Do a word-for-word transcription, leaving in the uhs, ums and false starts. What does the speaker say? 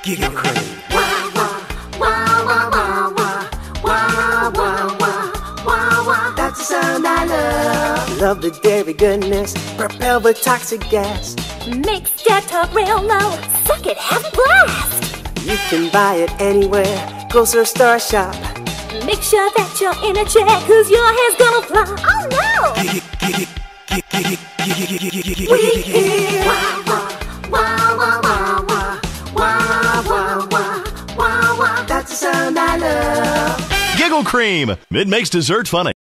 Giggle Cream. Wah, wah, wah, wah, wah, wah, wah, wah, wah, wah, wah. That's the sound I love. Love the dairy goodness, propelled with toxic gas. Makes Dad talk real low. Suck it, have a blast. You can buy it anywhere, grocery store shop. Make sure that you're in a check, cause your hair's gonna fly. Oh no! We hear wah, wah, wah, wah, wah, wah, wah, wah, wah, wah, wah. That's the sound I love. Giggle Cream. It makes dessert funny.